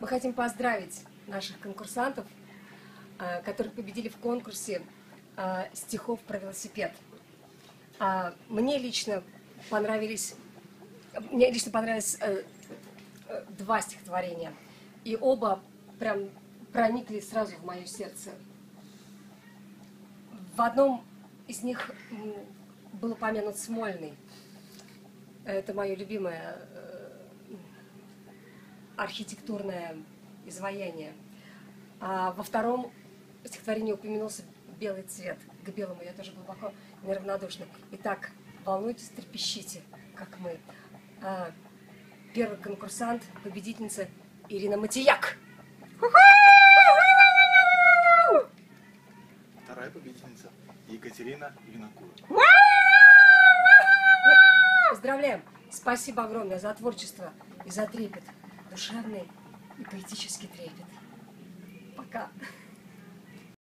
Мы хотим поздравить наших конкурсантов, которые победили в конкурсе стихов про велосипед. Мне лично понравились два стихотворения, и оба прям проникли сразу в мое сердце. В одном из них был упомянут Смольный. Это мое любимое архитектурное изваяние. А во втором стихотворении упомянулся белый цвет. К белому я тоже глубоко неравнодушна. Итак, волнуйтесь, трепещите, как мы. Первый конкурсант, победительница Ирина Матияк. Вторая победительница Екатерина Винокур. Поздравляем! Спасибо огромное за творчество и за трепет. Душевный и поэтический трепет. Пока.